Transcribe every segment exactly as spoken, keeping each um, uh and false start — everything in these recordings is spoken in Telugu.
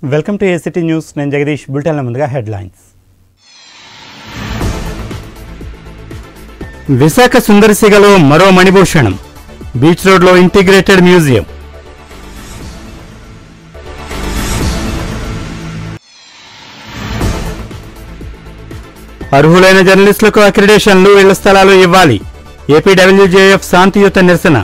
Welcome to ACT news. నేను జగదీష్. బులెటిన్ల ముందుగా హెడ్లైన్స్. విశాఖ సుందరసిగలో మరో మణిభూషణం. బీచ్ రోడ్లో ఇంటిగ్రేటెడ్ మ్యూజియం. అర్హులైన జర్నలిస్టులకు అక్రిడేషన్లు, ఇళ్ల స్థలాలు ఇవ్వాలి. ఏపీడబ్ల్యూజేఎఫ్ శాంతియుత నిరసన.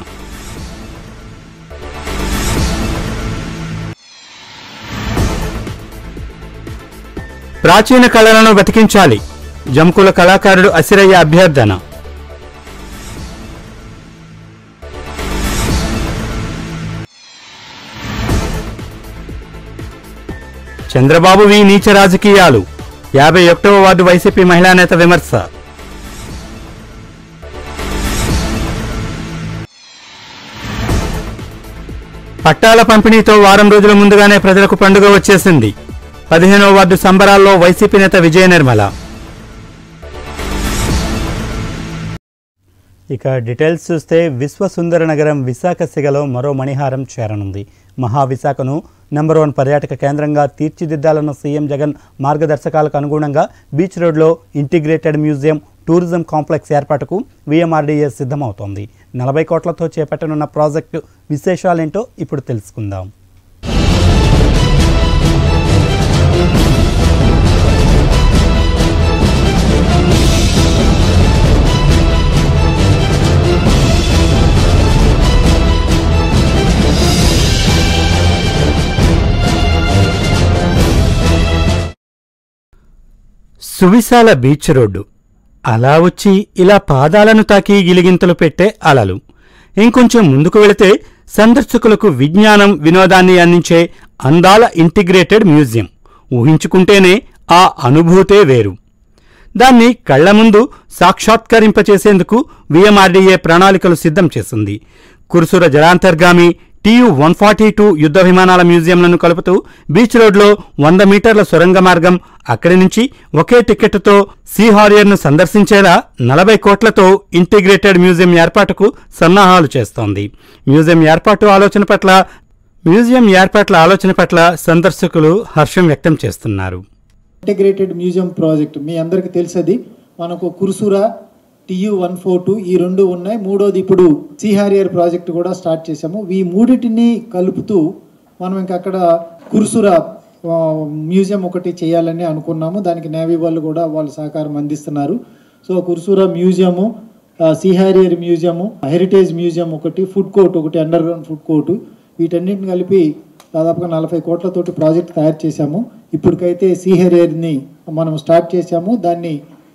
ప్రాచీన కళలను బతికించాలి. జంకుల కళాకారుడు అసిరయ్య అభ్యర్థన. చంద్రబాబు వి నీచ రాజకీయాలు. యాభై ఒకటవ వార్డు వైసీపీ మహిళా నేత విమర్శ. పట్టాల పంపిణీతో వారం రోజుల ముందుగానే ప్రజలకు పండుగ వచ్చేసింది. పదిహేనవ వార్డు సంబరాల్లో వైసీపీ నేత విజయ నిర్మల. ఇక డీటెయిల్స్ చూస్తే విశ్వసుందర నగరం విశాఖ సిగలో మరో మణిహారం చేరనుంది. మహావిశాఖను నెంబర్ వన్ పర్యాటక కేంద్రంగా తీర్చిదిద్దాలన్న సీఎం జగన్ మార్గదర్శకాలకు అనుగుణంగా బీచ్ రోడ్లో ఇంటిగ్రేటెడ్ మ్యూజియం, టూరిజం కాంప్లెక్స్ ఏర్పాటుకు వీఎంఆర్డీఏ సిద్ధమవుతోంది. నలభై కోట్లతో చేపట్టనున్న ప్రాజెక్టు విశేషాలేంటో ఇప్పుడు తెలుసుకుందాం. సువిశాల బీచ్ రోడ్డు, అలా వచ్చి ఇలా పాదాలను తాకి గిలిగింతలు పెట్టే అలలు. ఇంకొంచెం ముందుకు వెళితే సందర్శకులకు విజ్ఞానం, వినోదాన్ని అందించే అందాల ఇంటిగ్రేటెడ్ మ్యూజియం. ఊహించుకుంటేనే ఆ అనుభూతే వేరు. దాన్ని కళ్ల ముందు సాక్షాత్కరింపచేసేందుకు వీఎంఆర్డీఏ ప్రణాళికలు సిద్ధం చేసింది. కురుసుర జలాంతర్గామి టీయు వన్ ఫార్టీ టూ యుద్ధ విమానాల మ్యూజియంలను కలుపుతూ బీచ్ రోడ్లో వంద మీటర్ల సొరంగ మార్గం, అక్కడి నుంచి ఒకే టికెట్తో సీ హారియర్ను సందర్శించేలా నలభై కోట్లతో ఇంటిగ్రేటెడ్ మ్యూజియం ఏర్పాటుకు సన్నాహాలు చేస్తోంది. మ్యూజియం ఏర్పాటు ఆలోచన పట్ల మ్యూజియం ఏర్పాట్ల ఆలోచన పట్ల సందర్శకులు హర్షం వ్యక్తం చేస్తున్నారు. ఇంటిగ్రేటెడ్ మ్యూజియం ప్రాజెక్ట్ మీ అందరికీ తెలుసది. మనకు Kursura TU one four two ఈ రెండు ఉన్నాయి. మూడోది ఇప్పుడు సీ హారియర్ ప్రాజెక్ట్ కూడా స్టార్ట్ చేసాము. ఈ మూడింటిని కలుపుతూ మనం ఇంకా అక్కడ కురుసుర మ్యూజియం ఒకటి చేయాలని అనుకున్నాము. దానికి నేవీ వాళ్ళు కూడా వాళ్ళు సహకారం అందిస్తున్నారు. So Kursura museum, sea harrier museum, heritage museum ఒకటి, ఫుడ్ కోర్ట్ ఒకటి, అండర్ గ్రౌండ్ ఫుడ్ కోర్టు, వీటన్నిటిని కలిపి దాదాపుగా నలభై కోట్లతోటి ప్రాజెక్ట్ తయారు చేశాము. ఇప్పటికైతే సీ హారియర్ని మనం స్టార్ట్ చేశాము. దాన్ని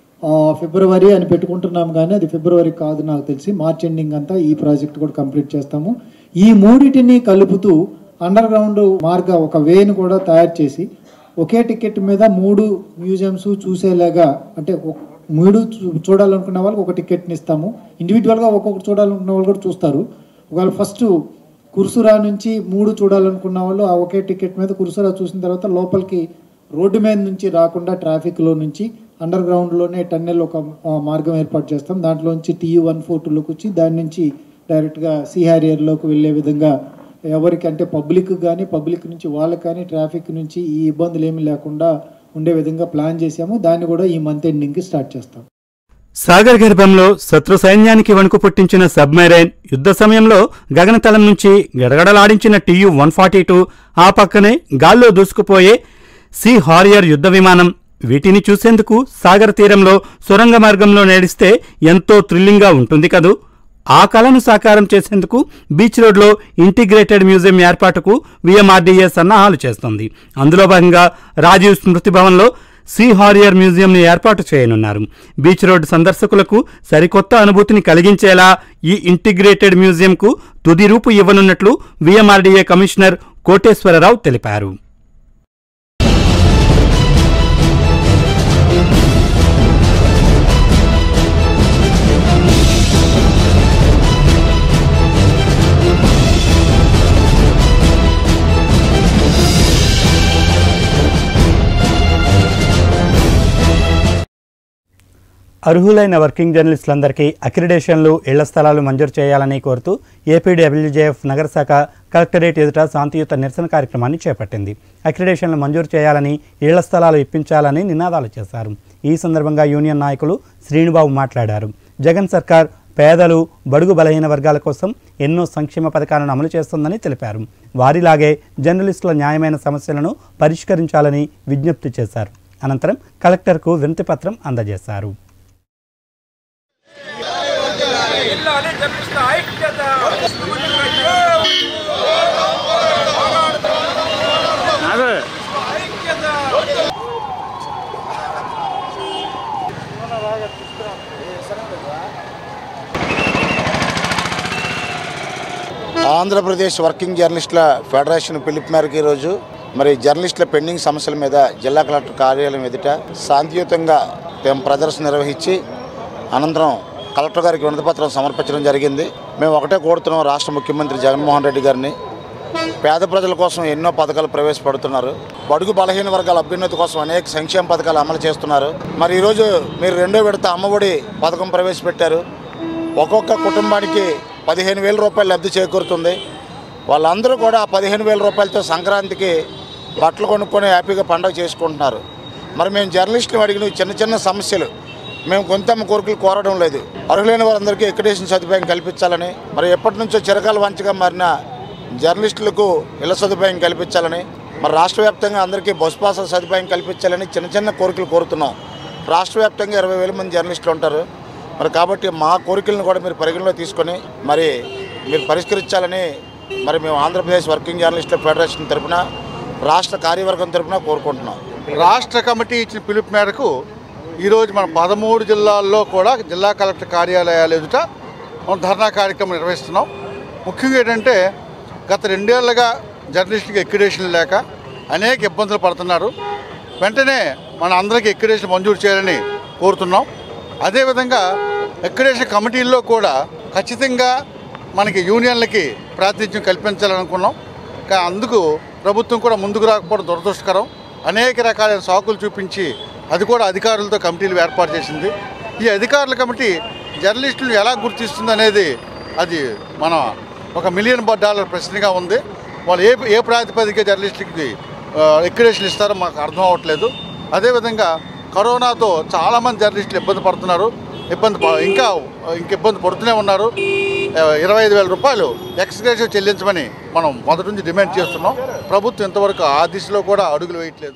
ఫిబ్రవరి అని పెట్టుకుంటున్నాము, కానీ అది ఫిబ్రవరి కాదు నాకు తెలిసి. మార్చ్ ఎండింగ్ అంతా ఈ ప్రాజెక్ట్ కూడా కంప్లీట్ చేస్తాము. ఈ మూడింటిని కలుపుతూ అండర్ గ్రౌండ్ మార్గ ఒక వేను కూడా తయారు చేసి ఒకే టికెట్ మీద మూడు మ్యూజియంస్ చూసేలాగా, అంటే మూడు చూడాలనుకున్న వాళ్ళకి ఒక టికెట్ని ఇస్తాము. ఇండివిజువల్గా ఒక్కొక్కటి చూడాలనుకున్న వాళ్ళు కూడా చూస్తారు. ఒకవేళ ఫస్ట్ కురుసురా నుంచి మూడు చూడాలనుకున్న వాళ్ళు ఆ ఒకే టికెట్ మీద కురుసురా చూసిన తర్వాత లోపలికి రోడ్డు మీద నుంచి రాకుండా ట్రాఫిక్లో నుంచి అండర్ గ్రౌండ్లోనే టన్నెల్ ఒక మార్గం ఏర్పాటు చేస్తాం. దాంట్లోంచి టీయూ వన్ ఫోర్ టూలోకి వచ్చి దాని నుంచి డైరెక్ట్గా సీ హారియర్లోకి వెళ్ళే విధంగా ఎవరికి అంటే పబ్లిక్ కానీ పబ్లిక్ నుంచి వాళ్ళకి కానీ ట్రాఫిక్ నుంచి ఈ ఇబ్బందులు ఏమీ లేకుండా ఉండే విధంగా ప్లాన్ చేసాము. దాన్ని కూడా ఈ మంత్ ఎండింగ్కి స్టార్ట్ చేస్తాం. సాగర్ గర్భంలో శత్రు సైన్యానికి వణుకు పుట్టించిన సబ్మెరైన్, యుద్ధ సమయంలో గగనతలం నుంచి గడగడలాడించిన టీయూ వన్ ఫార్టీ టూ, ఆ పక్కనే గాల్లో దూసుకుపోయే సీ హారియర్ యుద్ధ విమానం, వీటిని చూసేందుకు సాగర్ తీరంలో సొరంగ మార్గంలో నడిస్తే ఎంతో థ్రిల్లింగ్గా ఉంటుంది కదూ. ఆ కళను సాకారం చేసేందుకు బీచ్ రోడ్లో ఇంటిగ్రేటెడ్ మ్యూజియం ఏర్పాటుకు వీఎంఆర్డీఏ సన్నాహాలు చేస్తోంది. అందులో భాగంగా రాజీవ్ స్మృతి భవన్లో సీ హారియర్ మ్యూజియంని ఏర్పాటు చేయనున్నారు. బీచ్ రోడ్ సందర్శకులకు సరికొత్త అనుభూతిని కలిగించేలా ఈ ఇంటిగ్రేటెడ్ మ్యూజియంకు తుది రూపు ఇవ్వనున్నట్లు వీఎంఆర్డీఏ కమిషనర్ కోటేశ్వరరావు తెలిపారు. అర్హులైన వర్కింగ్ జర్నలిస్టులందరికీ అక్రిడేషన్లు, ఇళ్ల స్థలాలు మంజూరు చేయాలని కోరుతూ ఏపీడబ్ల్యూజేఎఫ్ నగర శాఖ కలెక్టరేట్ ఎదుట శాంతియుత నిరసన కార్యక్రమాన్ని చేపట్టింది. అక్రిడేషన్లు మంజూరు చేయాలని, ఇళ్ల స్థలాలు ఇప్పించాలని నినాదాలు చేశారు. ఈ సందర్భంగా యూనియన్ నాయకులు శ్రీనుబాబు మాట్లాడారు. జగన్ సర్కార్ పేదలు, బడుగు బలహీన వర్గాల కోసం ఎన్నో సంక్షేమ పథకాలను అమలు చేస్తుందని తెలిపారు. వారిలాగే జర్నలిస్టుల న్యాయమైన సమస్యలను పరిష్కరించాలని విజ్ఞప్తి చేశారు. అనంతరం కలెక్టర్కు వినతి పత్రం అందజేశారు. ఆంధ్రప్రదేశ్ వర్కింగ్ జర్నలిస్టుల ఫెడరేషన్ పిలుపు మేరకు ఈరోజు మరి జర్నలిస్టుల పెండింగ్ సమస్యల మీద జిల్లా కలెక్టర్ కార్యాలయం ఎదుట శాంతియుతంగా మేము ప్రదర్శన నిర్వహించి అనంతరం కలెక్టర్ గారికి వినతిపత్రం సమర్పించడం జరిగింది. మేము ఒకటే కోరుతున్నాం, రాష్ట్ర ముఖ్యమంత్రి జగన్మోహన్ రెడ్డి గారిని, పేద ప్రజల కోసం ఎన్నో పథకాలు ప్రవేశపెడుతున్నారు, బడుగు బలహీన వర్గాల అభ్యున్నతి కోసం అనేక సంక్షేమ పథకాలు అమలు చేస్తున్నారు. మరి ఈరోజు మీరు రెండో విడత అమ్మఒడి పథకం ప్రవేశపెట్టారు. ఒక్కొక్క కుటుంబానికి పదిహేను వేల రూపాయలు లబ్ధి చేకూరుతుంది. వాళ్ళందరూ కూడా పదిహేను వేల రూపాయలతో సంక్రాంతికి బట్టలు కొనుక్కొని హ్యాపీగా పండుగ చేసుకుంటున్నారు. మరి మేము జర్నలిస్టులు అడిగిన చిన్న చిన్న సమస్యలు మేము కొంతమ్మ కోరికలు కోరడం లేదు. అర్హులైన వారందరికీ ఎక్రిడేషన్ సదుపాయం కల్పించాలని, మరి ఎప్పటి నుంచో చిరకాల వంచగా మారిన జర్నలిస్టులకు ఇళ్ల సదుపాయం కల్పించాలని, మరి రాష్ట్ర వ్యాప్తంగా అందరికీ బస్ పాసుల సదుపాయం కల్పించాలని చిన్న చిన్న కోరికలు కోరుతున్నాం. రాష్ట్ర వ్యాప్తంగా ఇరవై వేల మంది జర్నలిస్టులు ఉంటారు. మరి కాబట్టి మా కోరికలను కూడా మీరు పరిగణలో తీసుకొని మరి మీరు పరిష్కరించాలని మరి మేము ఆంధ్రప్రదేశ్ వర్కింగ్ జర్నలిస్టుల ఫెడరేషన్ తరఫున, రాష్ట్ర కార్యవర్గం తరఫున కోరుకుంటున్నాం. రాష్ట్ర కమిటీ ఇచ్చిన పిలుపు మేరకు ఈరోజు మన పదమూడు జిల్లాల్లో కూడా జిల్లా కలెక్టర్ కార్యాలయాలు ఎదుట మనం ధర్నా కార్యక్రమం నిర్వహిస్తున్నాం. ముఖ్యంగా ఏంటంటే గత రెండేళ్లుగా జర్నలిస్టులకు ఎక్రిడేషన్ లేక అనేక ఇబ్బందులు పడుతున్నారు. వెంటనే మన అందరికీ ఎక్రిడేషన్ మంజూరు చేయాలని కోరుతున్నాం. అదేవిధంగా ఎక్రిడేషన్ కమిటీల్లో కూడా ఖచ్చితంగా మనకి యూనియన్లకి ప్రాతినిధ్యం కల్పించాలనుకున్నాం. కానీ అందుకు ప్రభుత్వం కూడా ముందుకు రాకపోవడం దురదృష్టకరం. అనేక రకాలైన సాకులు చూపించి అది కూడా అధికారులతో కమిటీలు ఏర్పాటు చేసింది. ఈ అధికారుల కమిటీ జర్నలిస్టులను ఎలా గుర్తిస్తుంది అనేది అది మన ఒక మిలియన్ డాలర్ ప్రశ్నగా ఉంది. వాళ్ళు ఏ ఏ ప్రాతిపదిక జర్నలిస్టులకి ఎక్రిడేషన్ ఇస్తారో మాకు అర్థం అవ్వట్లేదు. అదేవిధంగా కరోనాతో చాలామంది జర్నలిస్టులు ఇబ్బంది పడుతున్నారు. ఇబ్బంది ఇంకా ఇంక ఇబ్బంది పడుతూనే ఉన్నారు. ఇరవై ఐదు వేల రూపాయలు ఎక్స్గ్రేషన్ చెల్లించమని మనం మొదటి నుంచి డిమాండ్ చేస్తున్నాం. ప్రభుత్వం ఇంతవరకు ఆ దిశలో కూడా అడుగులు వేయట్లేదు.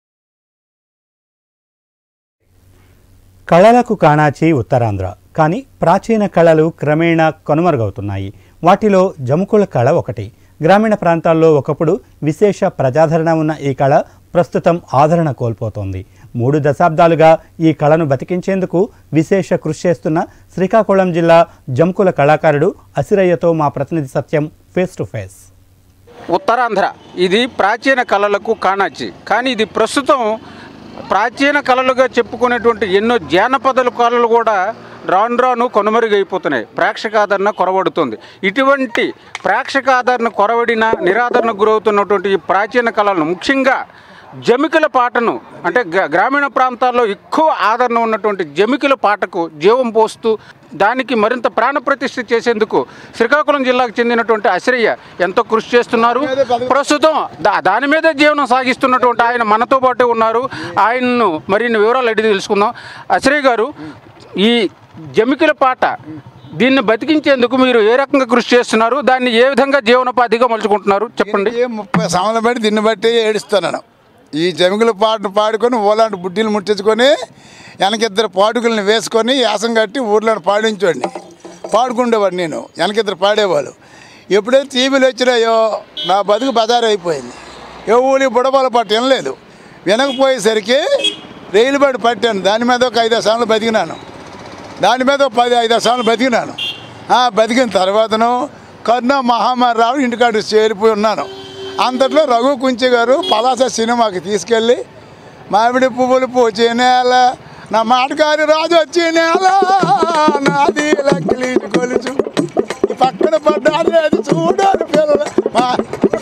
కళలకు కాణాచి ఉత్తరాంధ్ర, కానీ ప్రాచీన కళలు క్రమేణా కనుమరుగవుతున్నాయి. వాటిలో జముకుల కళ ఒకటి. గ్రామీణ ప్రాంతాల్లో ఒకప్పుడు విశేష ప్రజాదరణ ఉన్న ఈ కళ ప్రస్తుతం ఆదరణ కోల్పోతోంది. మూడు దశాబ్దాలుగా ఈ కళను బతికించేందుకు విశేష కృషి చేస్తున్న శ్రీకాకుళం జిల్లా జముకుల కళాకారుడు అసిరయ్యతో మా ప్రతినిధి Satyam face to face. Uttarandhra ఇది ప్రాచీన కళలకు కాణాచి, కానీ ఇది ప్రస్తుతం ప్రాచీన కళలుగా చెప్పుకునేటువంటి ఎన్నో జానపద కళలు కూడా రాను రాను కొనుమరుగైపోతున్నాయి. ప్రేక్షకాదరణ కొరవడుతుంది. ఇటువంటి ప్రేక్షకాదరణ కొరవడిన, నిరాదరణకు గురవుతున్నటువంటి ఈ ప్రాచీన కళలను, ముఖ్యంగా జమికుల పాటను, అంటే గ్రామీణ ప్రాంతాల్లో ఎక్కువ ఆదరణ ఉన్నటువంటి జమికుల పాటకు జీవం పోస్తూ దానికి మరింత ప్రాణప్రతిష్ఠ చేసేందుకు శ్రీకాకుళం జిల్లాకు చెందినటువంటి అసిరయ్య ఎంతో కృషి చేస్తున్నారు. ప్రస్తుతం దా దాని మీదే జీవనం సాగిస్తున్నటువంటి ఆయన మనతో పాటు ఉన్నారు. ఆయన్ను మరిన్ని వివరాలు అడిగి తెలుసుకుందాం. అసిరయ్య గారు, ఈ జమికుల పాట దీన్ని బతికించేందుకు మీరు ఏ రకంగా కృషి చేస్తున్నారు? దాన్ని ఏ విధంగా జీవనోపాధిగా మలుచుకుంటున్నారు చెప్పండి. ముప్పై సంవత్సరం బట్టి దీన్ని బట్టి ఏడుస్తున్నాను. ఈ జమికుల పాటను పాడుకొని ఓలాంటి బుడ్డీలు ముట్టించుకొని వెనకిద్దరు పాడుకులను వేసుకొని యాసం కట్టి ఊర్లో పాడించండి పాడుకుండేవాడు. నేను వెనకిద్దరు పాడేవాళ్ళు. ఎప్పుడైతే టీవీలు వచ్చినాయో నా బతుకు బజారు అయిపోయింది. ఏ ఊళ్ళి బుడబల పాట వినలేదు. వినకపోయేసరికి రైలు బండి పట్టాను. దాని మీద ఒక ఐదు సంవత్సరాలు బతికినాను. దాని మీద ఒక పది ఐదు సంవత్సరాలు బతికినాను. బతికిన తర్వాతను కరోనా మహమ్మారి రావు ఇంటికాడ చేరిపోయి ఉన్నాను. అంతట్లో రఘు కుంచి గారు పలాస సినిమాకి తీసుకెళ్ళి మామిడి పువ్వులు పూచే నేల, నా మాటగారి రాజు వచ్చే నేల, నాది లక్కిలి కొలుచు ఈ పక్కన పడ్డాది అది చూడాలి పిల్లలు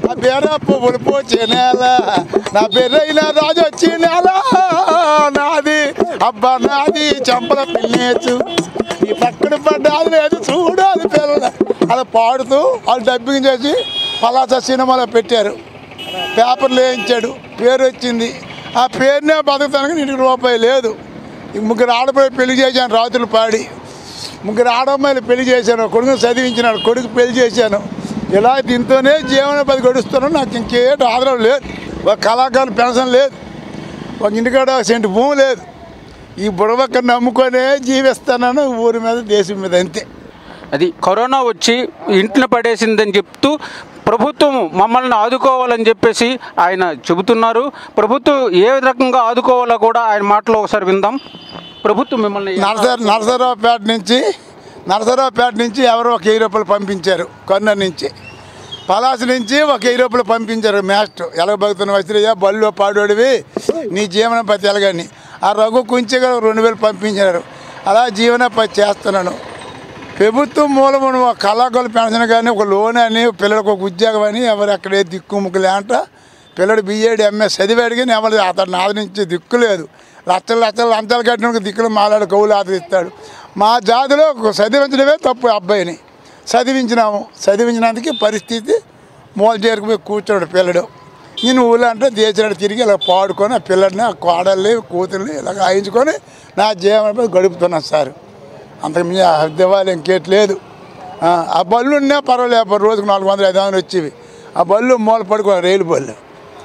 నా బేర పువ్వులు పోచే నేల నా బెర్రైన రాజు వచ్చి నేల నాది అబ్బా నాది చంపల పిల్లేచు నీ పక్కన పడ్డాది లేదు చూడాలి పిల్ల అలా పాడుతూ వాళ్ళు డబ్బింగ్ చేసి పలాస సినిమాలో పెట్టారు. పేపర్లు వేయించాడు, పేరు వచ్చింది. ఆ పేరునే బతుకుతానికి నీకు రూపాయి లేదు. ముగ్గురు ఆడపిల్ల పెళ్లి చేశాను రాత్రులు పాడి, ముగ్గురు ఆడమ్మాయిలు పెళ్లి చేశాను, కొడుకుని చదివించినాడు, కొడుకు పెళ్లి చేశాను. ఇలా దీంతోనే జీవనోపాధి గడుస్తున్నాను. నాకు ఇంకేట ఆధారం లేదు. ఒక కళాకారులు పెన్షన్ లేదు, ఒక ఇంటికాడ సెంటు భూమి లేదు. ఈ బుడవక్కని నమ్ముకొనే జీవిస్తున్నాను ఊరి మీద దేశం మీద అంతే. అది కరోనా వచ్చి ఇంట్లో పడేసిందని చెప్తూ ప్రభుత్వం మమ్మల్ని ఆదుకోవాలని చెప్పేసి ఆయన చెబుతున్నారు. ప్రభుత్వం ఏ రకంగా ఆదుకోవాలో కూడా ఆయన మాటలో ఒకసారి విందాం. ప్రభుత్వం మిమ్మల్ని నరసర నరసరావుపేట నుంచి నరసరావుపేట నుంచి ఎవరో ఒక వెయ్యి రూపాయలు పంపించారు. కర్నూలు నుంచి పలాస నుంచి ఒక వెయ్యి రూపాయలు పంపించారు. మాస్టర్ ఎలాగ బతుకుతున్న వస్త్రయ్య బళ్ళు పాడోడివి నీ జీవనోపాధి ఎలాగని ఆ రఘు కొంచెం రెండు వేలు పంపించారు. అలా జీవనోపాధి చేస్తున్నాను. ప్రభుత్వం మూలమును ఒక కళాకారుల పెన్షన్ కానీ ఒక లోన్ అని పిల్లలకు ఒక ఉద్యోగం అని ఎవరు అక్కడే దిక్కు ముక్కులే అంట. పిల్లడు బీఏడి ఎంఎస్ చదివాడు కానీ ఎవరు అతను ఆదరించి దిక్కు లేదు. లక్షలు లక్షలు లంచాలు కట్టిన దిక్కులు మాలాడు కవులు ఆదరిస్తాడు. మా జాతిలో చదివించడమే తప్పు. అబ్బాయిని చదివించినాము, చదివించినందుకు పరిస్థితి మూల చేరుకుపోయి కూర్చోడు పిల్లడు. నేను ఊళ్ళో అంటే దేశాడు తిరిగి ఇలా పాడుకొని ఆ పిల్లడిని ఆ కోడల్ని కూతుర్ని ఇలాగ ఆయించుకొని నా జీవనం గడుపుతున్నాను సార్. అంతకు మీ దివాలి ఇంకేట్ లేదు. ఆ బళ్ళు ఉన్నా పర్వాలేదు, రోజుకు నాలుగు వందలు ఐదు వందలు వచ్చేవి. ఆ బళ్ళు మూల పడుకో రైలు బళ్ళు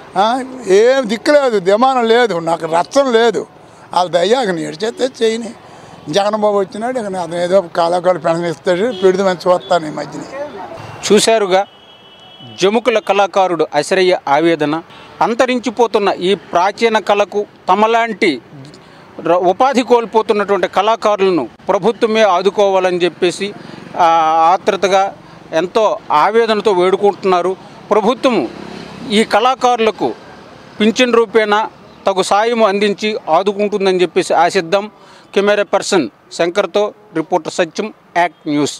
ఏం దిక్కులేదు, దిమానం లేదు, నాకు రచ్చం లేదు. వాళ్ళ దయ్యాక నేను చేస్తే చేయని. జగన్బాబు వచ్చినాడు ఇక అతను ఏదో కళాకారులు పెన్షన్ ఇస్తాడు, పెడుదామని చూస్తాను ఈ మధ్యన. చూశారుగా జముకుల కళాకారుడు అశరయ్య ఆవేదన. అంతరించిపోతున్న ఈ ప్రాచీన కళకు తమలాంటి ఉపాధి కోల్పోతున్నటువంటి కళాకారులను ప్రభుత్వమే ఆదుకోవాలని చెప్పేసి ఆత్రుతగా ఎంతో ఆవేదనతో వేడుకుంటున్నారు. ప్రభుత్వం ఈ కళాకారులకు పింఛన్ రూపేణా తగు సాయం అందించి ఆదుకుంటుందని చెప్పేసి ఆశిద్దాం. కెమెరా పర్సన్ శంకర్తో రిపోర్టర్ సత్యం, యాక్ట్ న్యూస్.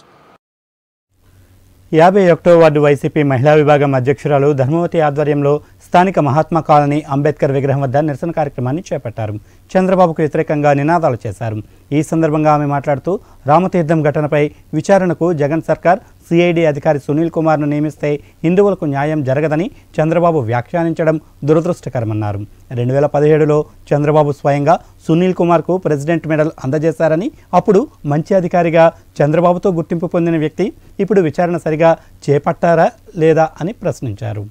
యాభై ఒకటో వార్డు వైసీపీ మహిళా విభాగం అధ్యక్షురాలు ధర్మవతి ఆధ్వర్యంలో స్థానిక మహాత్మా కాలనీ అంబేద్కర్ విగ్రహం వద్ద నిరసన కార్యక్రమాన్ని చేపట్టారు. చంద్రబాబుకు వ్యతిరేకంగా నినాదాలు చేశారు. ఈ సందర్భంగా ఆమె మాట్లాడుతూ రామతీర్థం ఘటనపై విచారణకు జగన్ సర్కార్ సిఐడి అధికారి సునీల్ కుమార్ను నియమిస్తే హిందువులకు న్యాయం జరగదని చంద్రబాబు వ్యాఖ్యానించడం దురదృష్టకరమన్నారు. రెండు వేల పదిహేడులో చంద్రబాబు స్వయంగా సునీల్ కుమార్కు ప్రెసిడెంట్ మెడల్ అందజేశారని, అప్పుడు మంచి అధికారిగా చంద్రబాబుతో గుర్తింపు పొందిన వ్యక్తి ఇప్పుడు విచారణ సరిగా చేపట్టారా లేదా అని ప్రశ్నించారు.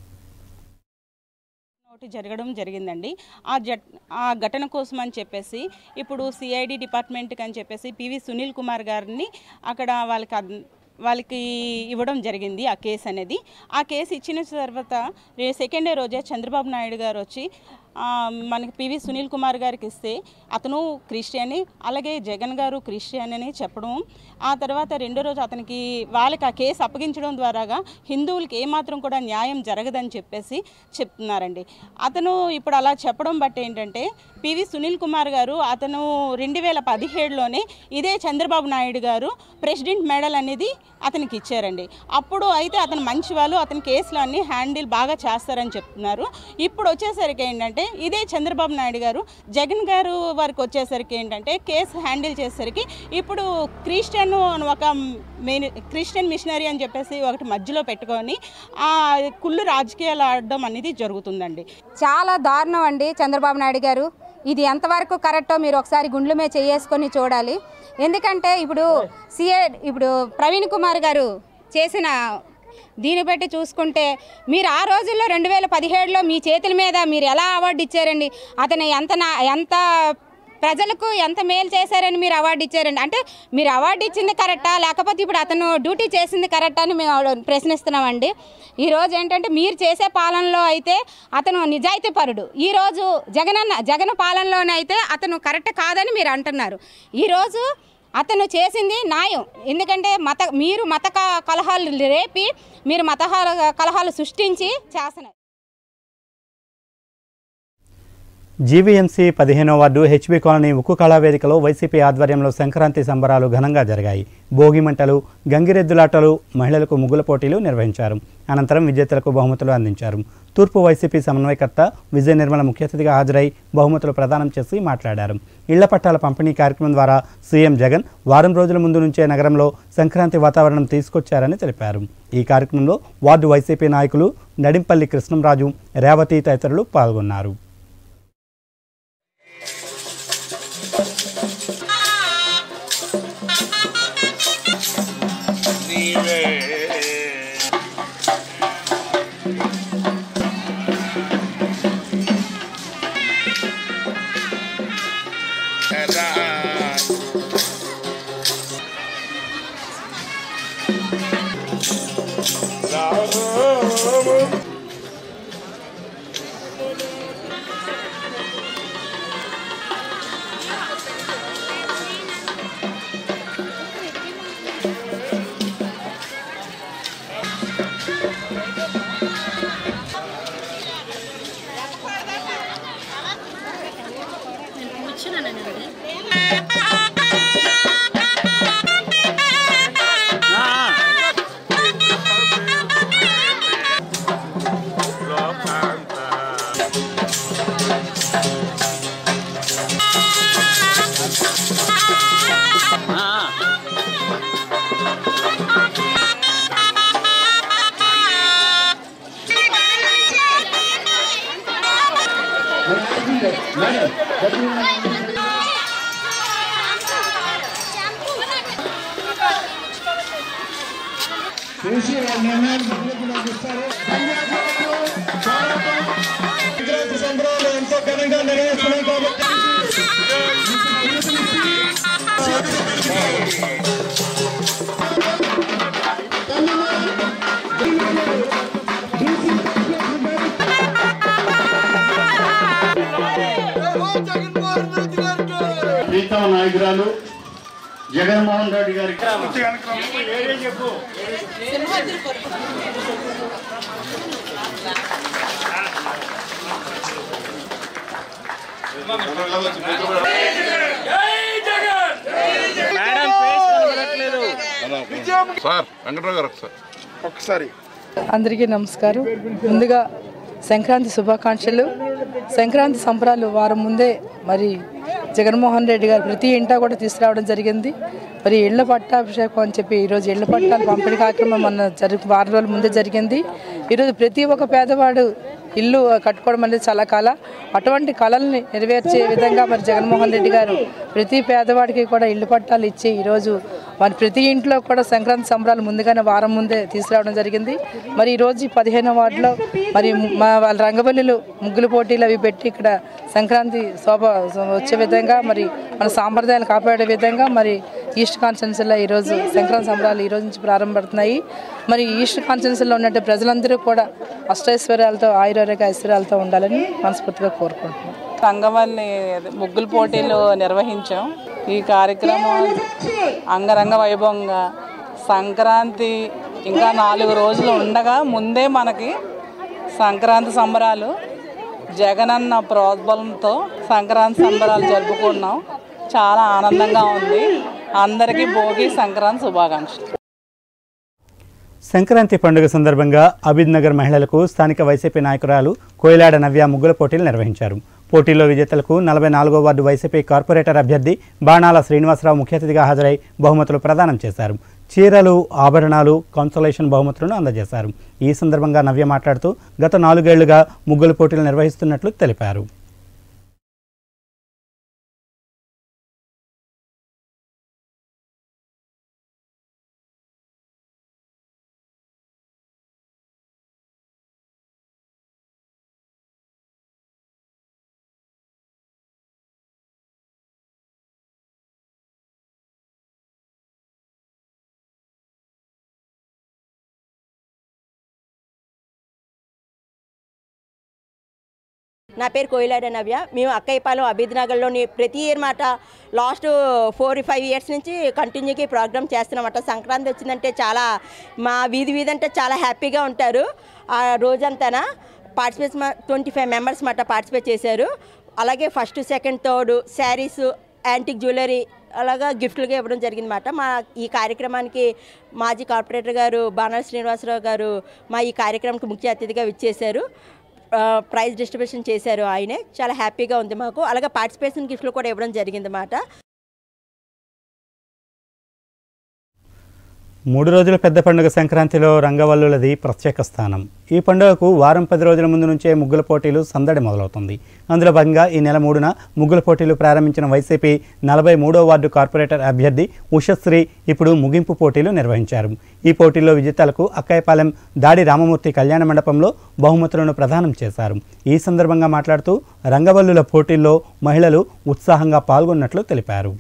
జరగడం జరిగిందండి. ఆ జట్ ఆ ఘటన కోసం అని చెప్పేసి ఇప్పుడు సిఐడి డిపార్ట్మెంట్కి అని చెప్పేసి పివి సునీల్ కుమార్ గారిని అక్కడ వాళ్ళకి వాళ్ళకి ఇవ్వడం జరిగింది ఆ కేసు అనేది. ఆ కేసు ఇచ్చిన తర్వాత సెకండ్ డే రోజే చంద్రబాబు నాయుడు గారు వచ్చి మనకి పివి సునీల్ కుమార్ గారికి ఇస్తే అతను క్రిస్టియన్, అలాగే జగన్ గారు క్రిస్టియన్ అని చెప్పడం, ఆ తర్వాత రెండో రోజు అతనికి వాళ్ళకి ఆ కేసు అప్పగించడం ద్వారాగా హిందువులకి ఏమాత్రం కూడా న్యాయం జరగదని చెప్పేసి చెప్తున్నారండి. అతను ఇప్పుడు అలా చెప్పడం బట్టి ఏంటంటే పివి సునీల్ కుమార్ గారు అతను రెండు వేల పదిహేడులోనే ఇదే చంద్రబాబు నాయుడు గారు ప్రెసిడెంట్ మెడల్ అనేది అతనికి ఇచ్చారండి. అప్పుడు అయితే అతను మంచి వాళ్ళు, అతని కేసులు అన్నీ హ్యాండిల్ బాగా చేస్తారని చెప్తున్నారు. ఇప్పుడు వచ్చేసరికి ఏంటంటే ఇదే చంద్రబాబు నాయుడు గారు జగన్ గారు వారికి వచ్చేసరికి ఏంటంటే కేసు హ్యాండిల్ చేసేసరికి ఇప్పుడు క్రిస్టియన్ ఒక మెయిన్ క్రిస్టియన్ మిషనరీ అని చెప్పేసి ఒకటి మధ్యలో పెట్టుకొని ఆ కుళ్ళు రాజకీయాలు ఆడడం అనేది జరుగుతుందండి. చాలా దారుణం అండి చంద్రబాబు నాయుడు గారు. ఇది ఎంతవరకు కరెక్టో మీరు ఒకసారి గుండ్ల మీద చేసుకొని చూడాలి. ఎందుకంటే ఇప్పుడు సిఏ ఇప్పుడు ప్రవీణ్ కుమార్ గారు చేసిన దీన్ని బట్టి చూసుకుంటే మీరు ఆ రోజుల్లో రెండు వేల పదిహేడులో మీ చేతుల మీద మీరు ఎలా అవార్డు ఇచ్చారండి? అతను ఎంత ఎంత ప్రజలకు ఎంత మేలు చేశారని మీరు అవార్డు ఇచ్చారండి. అంటే మీరు అవార్డు ఇచ్చింది కరెక్టా లేకపోతే ఇప్పుడు అతను డ్యూటీ చేసింది కరెక్టా అని మేము ప్రశ్నిస్తున్నామండి. ఈరోజు ఏంటంటే మీరు చేసే పాలనలో అయితే అతను నిజాయితీ పరుడు, ఈరోజు జగనన్న జగన్ పాలనలోనైతే అతను కరెక్ట్ కాదని మీరు అంటున్నారు. ఈరోజు అతను చేసింది న్యాయం. ఎందుకంటే మత మీరు మత కలహాలు రేపి మీరు మత కలహాలు సృష్టించి చేస్తున్నారు. జీవీఎంసీ పదిహేనో వార్డు హెచ్బీ కాలనీ ఉక్కు కళావేదికలో వైసీపీ ఆధ్వర్యంలో సంక్రాంతి సంబరాలు ఘనంగా జరిగాయి. భోగి మంటలు, గంగిరెద్దులాటలు, మహిళలకు ముగ్గుల పోటీలు నిర్వహించారు. అనంతరం విజేతలకు బహుమతులు అందించారు. తూర్పు వైసీపీ సమన్వయకర్త విజయ నిర్మల ముఖ్య అతిథిగా హాజరై బహుమతులు ప్రదానం చేసి మాట్లాడారు. ఇళ్ల పట్టాల పంపిణీ కార్యక్రమం ద్వారా సీఎం జగన్ వారం రోజుల ముందు నుంచే నగరంలో సంక్రాంతి వాతావరణం తీసుకొచ్చారని తెలిపారు. ఈ కార్యక్రమంలో వార్డు వైసీపీ నాయకులు నడింపల్లి కృష్ణంరాజు, రేవతి తదితరులు పాల్గొన్నారు. ఎంతో ఘనంగా నిర్వహిస్తున్నాం కాబట్టి ప్రీతం నాయకురాలు జగన్మోహన్ రెడ్డి గారికి ఒకసారి అందరికీ నమస్కారం. ముందుగా సంక్రాంతి శుభాకాంక్షలు. సంక్రాంతి సంబరాలు వారం ముందే మరి జగన్మోహన్ రెడ్డి గారు ప్రతి ఇంటా కూడా తీసుకురావడం జరిగింది. మరి ఇళ్ల పట్టాభిషేకం అని చెప్పి ఈరోజు ఇళ్ల పట్టాలు పంపిణీ కార్యక్రమం మన జరిగి వారం రోజుల ముందే జరిగింది. ఈరోజు ప్రతి ఒక్క పేదవాడు ఇల్లు కట్టుకోవడం అనేది చాలా కళ. అటువంటి కళల్ని నెరవేర్చే విధంగా మరి జగన్మోహన్ రెడ్డి గారు ప్రతి పేదవాడికి కూడా ఇళ్ల పట్టాలు ఇచ్చి ఈరోజు మరి ప్రతి ఇంట్లో కూడా సంక్రాంతి సంబరాలు ముందుగానే వారం ముందే తీసుకురావడం జరిగింది. మరి ఈరోజు పదిహేనో వార్డులో మరి మా వాళ్ళ రంగవల్లులు ముగ్గులు పోటీలు అవి పెట్టి ఇక్కడ సంక్రాంతి శోభ వచ్చే విధంగా మరి మన సాంప్రదాయాలు కాపాడే విధంగా మరి ఈస్ట్ కాన్స్టిట్యున్సీలో ఈరోజు సంక్రాంతి సంబరాలు ఈరోజు నుంచి ప్రారంభపడుతున్నాయి. మరి ఈస్ట్ కాన్స్టిట్యున్సీలో ఉన్నట్టు ప్రజలందరూ కూడా అష్టైశ్వర్యాలతో ఆయురారోగ్య ఐశ్వర్యాలతో ఉండాలని మనస్ఫూర్తిగా కోరుకుంటున్నాం. రంగవల్లి ముగ్గులు పోటీలు నిర్వహించాం. ఈ కార్యక్రమం అంగరంగ వైభవంగా సంక్రాంతి ఇంకా నాలుగు రోజులు ఉండగా ముందే మనకి సంక్రాంతి సంబరాలు జగనన్న ప్రోద్బలంతో సంక్రాంతి సంబరాలు జరుపుకున్నాం. చాలా ఆనందంగా ఉంది. అందరికీ భోగి సంక్రాంతి శుభాకాంక్షలు. సంక్రాంతి పండుగ సందర్భంగా అబిద్ నగర్ మహిళలకు స్థానిక వైసీపీ నాయకురాలు కోయిలాడ నవ్య ముగ్గుల పోటీలు నిర్వహించారు. పోటీల్లో విజేతలకు నలభై నాలుగో వార్డు వైసీపీ కార్పొరేటర్ అభ్యర్థి బాణాల శ్రీనివాసరావు ముఖ్య అతిథిగా హాజరై బహుమతులు ప్రదానం చేశారు. చీరలు, ఆభరణాలు, కన్సోలేషన్ బహుమతులను అందజేశారు. ఈ సందర్భంగా నవ్య మాట్లాడుతూ గత నాలుగేళ్లుగా ముగ్గుల పోటీలు నిర్వహిస్తున్నట్లు తెలిపారు. నా పేరు కోయిలాడ నవ్య. మేము అక్కయ్యపాలెం అబిద్ నగర్లోని ప్రతి ఇయర్ మాట లాస్ట్ ఫోర్ ఫైవ్ ఇయర్స్ నుంచి కంటిన్యూగా ప్రోగ్రామ్ చేస్తున్నామట. సంక్రాంతి వచ్చిందంటే చాలా మా వీధి వీధి అంటే చాలా హ్యాపీగా ఉంటారు. ఆ రోజంతా పార్టిసిపేట్స్ ట్వంటీ ఫైవ్ మెంబర్స్ మాట పార్టిసిపేట్ చేశారు. అలాగే first second third saris antique jewellery అలాగా గిఫ్ట్లుగా ఇవ్వడం జరిగిందన్నమాట. మా ఈ కార్యక్రమానికి మాజీ కార్పొరేటర్ గారు బాణాల శ్రీనివాసరావు గారు మా ఈ కార్యక్రమానికి ముఖ్య అతిథిగా విచ్చేశారు. ప్రైజ్ డిస్ట్రిబ్యూషన్ చేశారు ఆయనే. చాలా హ్యాపీగా ఉంది మాకు. అలాగే పార్టిసిపేషన్ గిఫ్ట్లు కూడా ఇవ్వడం జరిగిందన్నమాట. మూడు రోజుల పెద్ద పండుగ సంక్రాంతిలో రంగవల్లులది ప్రత్యేక స్థానం. ఈ పండుగకు వారం పది రోజుల ముందు నుంచే ముగ్గుల పోటీలు సందడి మొదలవుతుంది. అందులో భాగంగా ఈ నెల మూడున ముగ్గుల పోటీలు ప్రారంభించిన వైసీపీ నలభై మూడో వార్డు కార్పొరేటర్ అభ్యర్థి ఉషశ్రీ ఇప్పుడు ముగింపు పోటీలు నిర్వహించారు. ఈ పోటీల్లో విజేతలకు అక్కయ్యపాలెం దాడి రామమూర్తి కళ్యాణ మండపంలో బహుమతులను ప్రదానం చేశారు. ఈ సందర్భంగా మాట్లాడుతూ రంగవల్లుల పోటీల్లో మహిళలు ఉత్సాహంగా పాల్గొన్నట్లు తెలిపారు.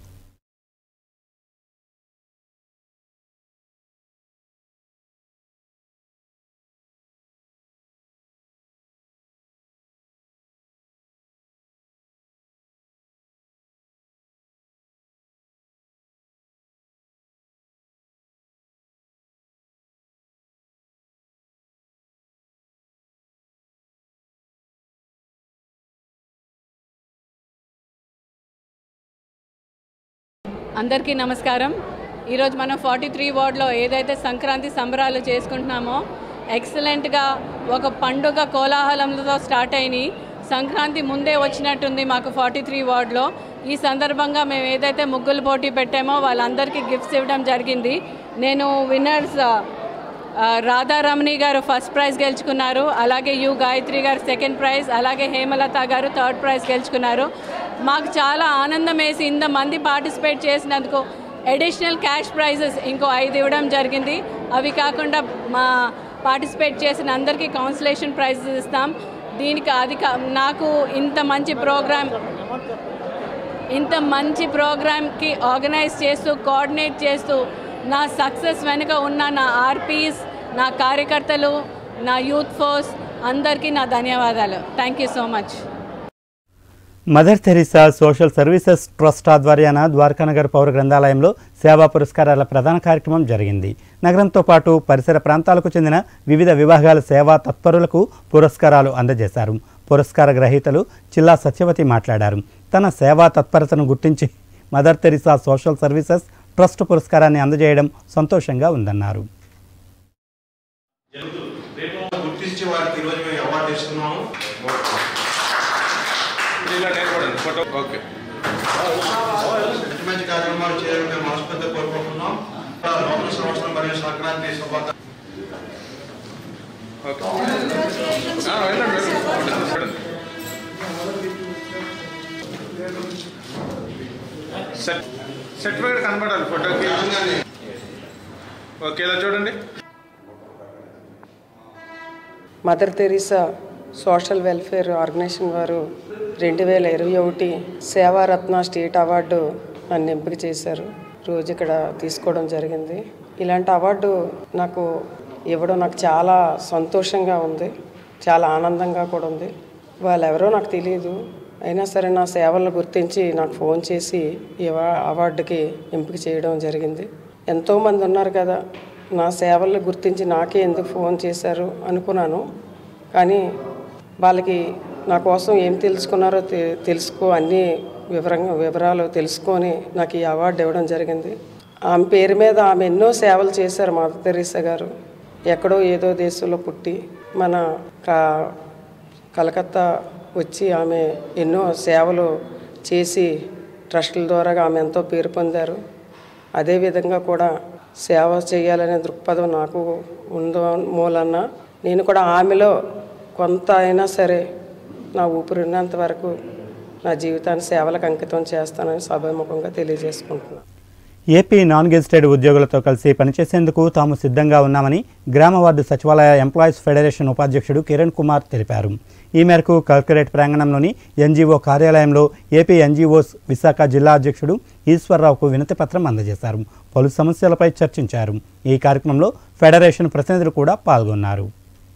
అందరికీ నమస్కారం. ఈరోజు మనం ఫార్టీ త్రీ వార్డులో ఏదైతే సంక్రాంతి సంబరాలు చేసుకుంటున్నామో ఎక్సలెంట్గా ఒక పండుగ కోలాహలంతో స్టార్ట్ అయినాయి. సంక్రాంతి ముందే వచ్చినట్టుంది మాకు ఫార్టీ త్రీ వార్డులో. ఈ సందర్భంగా మేము ఏదైతే ముగ్గులు పోటీ పెట్టామో వాళ్ళందరికీ గిఫ్ట్స్ ఇవ్వడం జరిగింది. నేను విన్నర్స్ రాధారమణి గారు ఫస్ట్ ప్రైజ్ గెలుచుకున్నారు, అలాగే యు గాయత్రి గారు సెకండ్ ప్రైజ్, అలాగే హేమలత గారు థర్డ్ ప్రైజ్ గెలుచుకున్నారు. మాకు చాలా ఆనందం వేసి ఇంతమంది పార్టిసిపేట్ చేసినందుకు అడిషనల్ క్యాష్ ప్రైజెస్ ఇంకో ఐదు ఇవ్వడం జరిగింది. అవి కాకుండా మా పార్టిసిపేట్ చేసిన అందరికీ కౌన్సిలేషన్ ప్రైజెస్ ఇస్తాం. దీనికి అది నాకు ఇంత మంచి ప్రోగ్రామ్ ఇంత మంచి ప్రోగ్రామ్కి ఆర్గనైజ్ చేస్తూ కోఆర్డినేట్ చేస్తూ నా సక్సెస్ వెనుక ఉన్న నా ఆర్పీస్, నా కార్యకర్తలు, నా యూత్ ఫోర్స్ అందరికీ నా ధన్యవాదాలు. Thank you so much. Mother Teresa social services trust ఆధ్వర్యాన ద్వారకానగర్ పౌర గ్రంథాలయంలో సేవా పురస్కారాల ప్రధాన కార్యక్రమం జరిగింది. నగరంతో పాటు పరిసర ప్రాంతాలకు చెందిన వివిధ విభాగాల సేవా తత్పరులకు పురస్కారాలు అందజేశారు. పురస్కార గ్రహీతలు చిల్లా సత్యవతి మాట్లాడారు. తన సేవా తత్పరతను గుర్తించి Mother Teresa social services trust పురస్కారాన్ని అందజేయడం సంతోషంగా ఉందన్నారు. మంచి కార్యక్రమాలు చేయాలని మేము మనస్ఫూర్తిగా కోరుకుంటున్నాం. నూతన సంవత్సరం మరియు సంక్రాంతి శుభాకాంక్షలు. సర్టిఫికేట్ కనబడాలి ఫోటోకి. ఓకే, ఇలా చూడండి. Mother Teresa social welfare organisation వారు రెండు వేల ఇరవై ఒకటి సేవారత్న స్టేట్ అవార్డు నన్ను ఎంపిక చేశారు. రోజు ఇక్కడ తీసుకోవడం జరిగింది. ఇలాంటి అవార్డు నాకు ఇవ్వడం నాకు చాలా సంతోషంగా ఉంది, చాలా ఆనందంగా కూడా ఉంది. వాళ్ళు ఎవరో నాకు తెలియదు, అయినా సరే నా సేవలను గుర్తించి నాకు ఫోన్ చేసి ఈ అవార్డుకి ఎంపిక చేయడం జరిగింది. ఎంతోమంది ఉన్నారు కదా, నా సేవలను గుర్తించి నాకే ఎందుకు ఫోన్ చేశారు అనుకున్నాను. కానీ వాళ్ళకి నా కోసం ఏం తెలుసుకున్నారో తె తెలుసుకో అన్నీ వివరంగా వివరాలు తెలుసుకొని నాకు ఈ అవార్డు ఇవ్వడం జరిగింది. ఆమె పేరు మీద ఆమె ఎన్నో సేవలు చేశారు. మదర్ తెరీసా గారు ఎక్కడో ఏదో దేశంలో పుట్టి మన కా కలకత్తా వచ్చి ఆమె ఎన్నో సేవలు చేసి ట్రస్టుల ద్వారా ఆమె ఎంతో పేరు పొందారు. అదేవిధంగా కూడా సేవ చేయాలనే దృక్పథం నాకు ఉందో మూలన్న నేను కూడా ఆమెలో కొంత అయినా సరే నా ఊపిరినంత వరకు నా జీవితాన్ని సేవలకు అంకితం చేస్తానని సభాముఖంగా తెలియజేసుకుంటున్నాను. ఏపీ నాన్ గెజిటెడ్ ఉద్యోగులతో కలిసి పనిచేసేందుకు తాము సిద్ధంగా ఉన్నామని గ్రామ వార్డు సచివాలయ ఎంప్లాయీస్ ఫెడరేషన్ ఉపాధ్యక్షుడు కిరణ్ కుమార్ తెలిపారు. ఈ మేరకు కలెక్టరేట్ ప్రాంగణంలోని ఎన్జీఓ కార్యాలయంలో ఏపీ ఎన్జీఓస్ విశాఖ జిల్లా అధ్యక్షుడు ఈశ్వర్రావుకు వినతి పత్రం అందజేశారు. పలు సమస్యలపై చర్చించారు. ఈ కార్యక్రమంలో ఫెడరేషన్ ప్రతినిధులు కూడా పాల్గొన్నారు.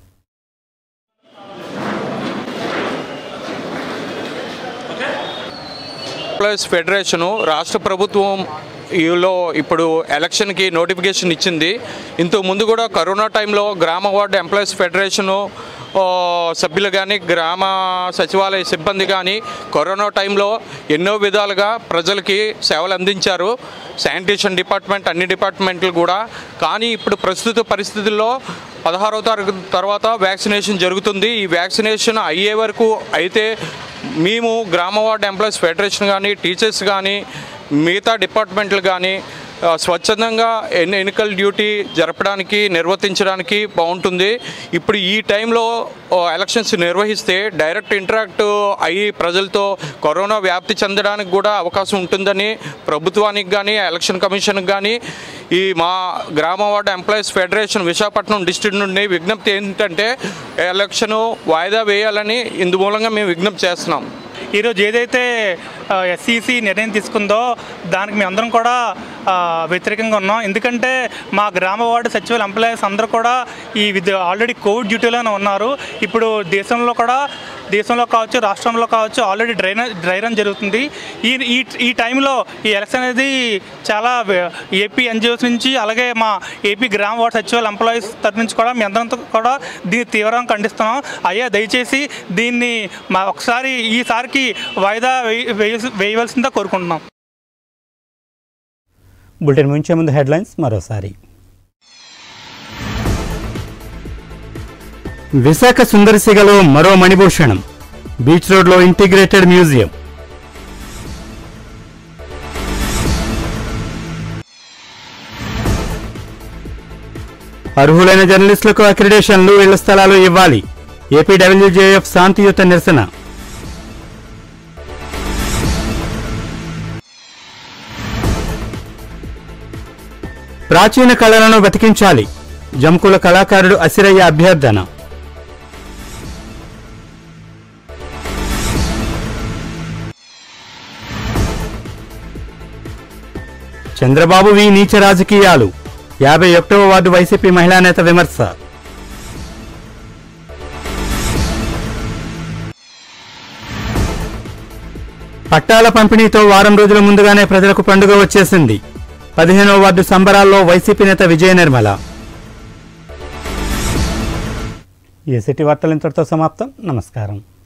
ఎంప్లాయీస్ ఫెడరేషను రాష్ట్ర ప్రభుత్వం ఈలో ఇప్పుడు ఎలక్షన్కి నోటిఫికేషన్ ఇచ్చింది. ఇంతకు ముందు కూడా కరోనా టైంలో గ్రామ వార్డు ఎంప్లాయీస్ ఫెడరేషను సభ్యులు కానీ గ్రామ సచివాలయ సిబ్బంది కానీ కరోనా టైంలో ఎన్నో విధాలుగా ప్రజలకి సేవలు అందించారు. శానిటేషన్ డిపార్ట్మెంట్ అన్ని డిపార్ట్మెంట్లు కూడా. కానీ ఇప్పుడు ప్రస్తుత పరిస్థితుల్లో పదహారవ తారీఖు తర్వాత వ్యాక్సినేషన్ జరుగుతుంది. ఈ వ్యాక్సినేషన్ అయ్యే వరకు అయితే మేము గ్రామ వార్డ్ ఎంప్లాయీస్ ఫెడరేషన్ కానీ టీచర్స్ కానీ మిగతా డిపార్ట్మెంట్లు కానీ స్వచ్ఛందంగా ఎన్ని ఎన్నికల డ్యూటీ జరపడానికి నిర్వర్తించడానికి బాగుంటుంది. ఇప్పుడు ఈ టైంలో ఎలక్షన్స్ నిర్వహిస్తే డైరెక్ట్ ఇంటరాక్ట్ అయ్యి ప్రజలతో కరోనా వ్యాప్తి చెందడానికి కూడా అవకాశం ఉంటుందని ప్రభుత్వానికి కానీ ఎలక్షన్ కమిషన్కి కానీ ఈ మా గ్రామ ward employees federation Visakhapatnam district నుండి విజ్ఞప్తి ఏంటంటే ఎలక్షను వాయిదా వేయాలని ఇందు మూలంగా మేము విజ్ఞప్తి చేస్తున్నాం. ఈరోజు ఏదైతే ఎస్సీసీ నిర్ణయం తీసుకుందో దానికి మేమందరం కూడా వ్యతిరేకంగా ఉన్నాం. ఎందుకంటే మా గ్రామ వార్డు సచివాలయ ఎంప్లాయీస్ అందరూ కూడా ఈ విధ ఆల్రెడీ కోవిడ్ డ్యూటీలోనే ఉన్నారు. ఇప్పుడు దేశంలో కూడా దేశంలో కావచ్చు రాష్ట్రంలో కావచ్చు ఆల్రెడీ డ్రై డ్రై రన్ జరుగుతుంది. ఈ ఈ ఈ టైంలో ఈ ఎలక్షన్ అనేది చాలా ఏపీ ఎన్జిఓస్ నుంచి అలాగే మా ఏపీ గ్రామ వార్డు సచివాలయ ఎంప్లాయీస్ తరఫు నుంచి కూడా మీ అందరంతో కూడా దీన్ని తీవ్రంగా ఖండిస్తున్నాం. అయ్యా దయచేసి దీన్ని మా ఒకసారి ఈసారికి వాయిదా వేయ వేయవలసిందిగా కోరుకుంటున్నాం. బులెటిన్ ముంచే ముందు హెడ్లైన్స్ మరోసారి. విశాఖ సుందరసిగలో మరో మణిభూషణం, బీచ్ రోడ్లో ఇంటిగ్రేటెడ్ మ్యూజియం. అర్హులైన జర్నలిస్టులకు అక్రిడేషన్లు, ఇళ్ల స్థలాలు ఇవ్వాలి, ఏపీడబ్ల్యూజేఎఫ్ శాంతియుత నిరసన. ప్రాచీన కళలను బతికించాలి, జంకుల కళాకారుడు అసిరయ్య అభ్యర్థన. చంద్రబాబు వి నీచ రాజకీయాలు, యాభై ఒకటవ వార్డు వైసీపీ మహిళా నేత విమర్శ. పట్టాల పంపిణీతో వారం రోజుల ముందుగానే ప్రజలకు పండుగ వచ్చేసింది. పదిహేనవ వార్డు సంబరాల్లో వైసీపీ నేత విజయ నిర్మల. ఈ సిటీ వార్తలు ఇంతటితో సమాప్తం. నమస్కారం.